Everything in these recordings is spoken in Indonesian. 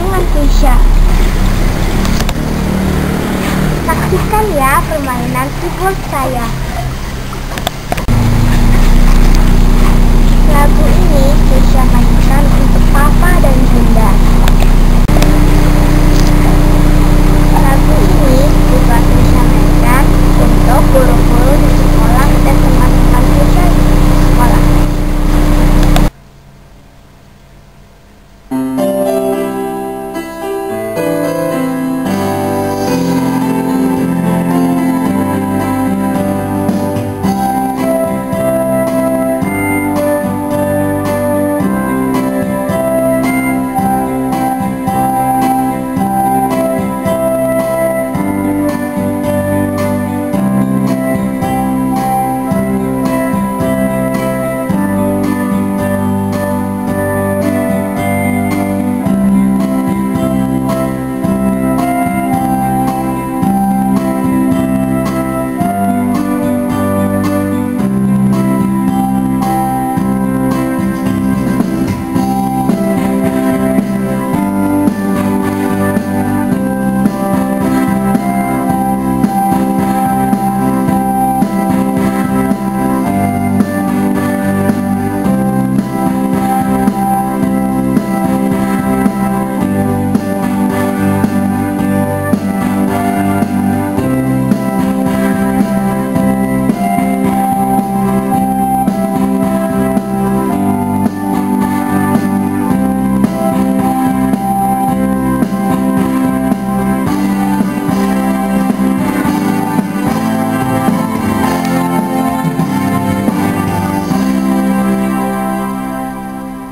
dengan Keisha. Saksikan ya permainan keyboard saya. Lagu ini Keisha mainkan untuk Papa dan Bunda. Lagu ini juga Keisha mainkan untuk guru-guru di sekolah dan teman-teman Keisha di sekolah.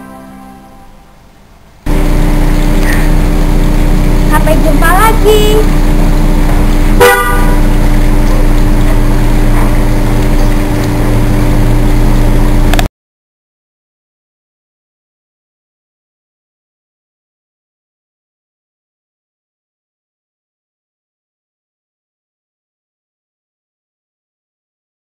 Sampai jumpa lagi.